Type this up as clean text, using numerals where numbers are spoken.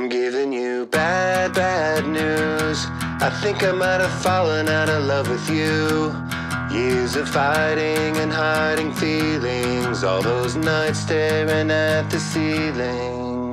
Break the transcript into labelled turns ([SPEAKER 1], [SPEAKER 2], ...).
[SPEAKER 1] I'm giving you bad, bad news. I think I might have fallen out of love with you. Years of fighting and hiding feelings, all those nights staring at the ceiling.